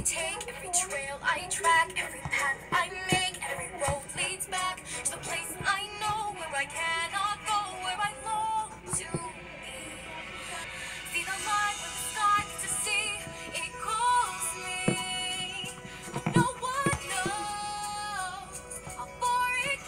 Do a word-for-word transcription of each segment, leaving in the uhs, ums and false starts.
take, every trail I track, every path I make, every road leads back to the place I know where I cannot go, where I long to be. See the line where the sky gets to see, it calls me. No one knows how far it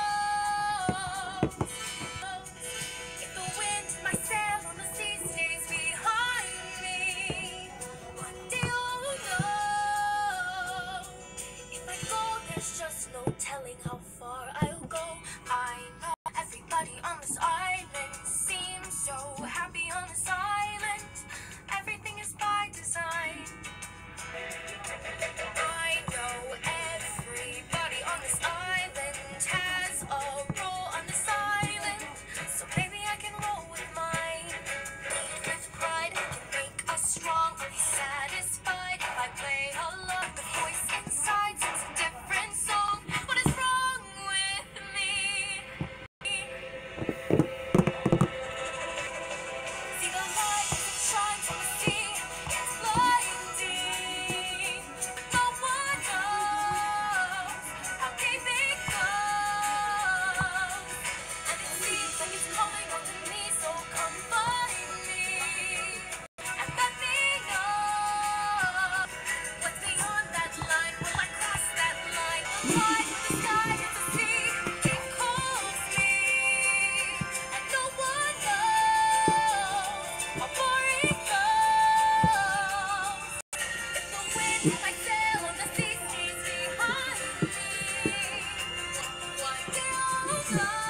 goes. If the wind in my sail on the sea stays behind me, one day I'll know. If I go, there's just no telling how far I'll go. I know everybody on this island seems so happy on this island. Everything is by design. I know everybody on this island has a role on this island, so maybe I can roll with mine. Lead with pride, I can make us strong. I'll be satisfied if I play along. The voice inside sings a different song. What is wrong with me? See the light that shines on the sea, it's blinding. No one knows how deep it goes. And it seems like it's calling out to me, so come find me and let me know what's beyond that line. Will I cross that line? Fly to the sky and to see, it calls me, and no one knows how far it goes. If the wind in my sail on the sea stays behind me, one day I'll know.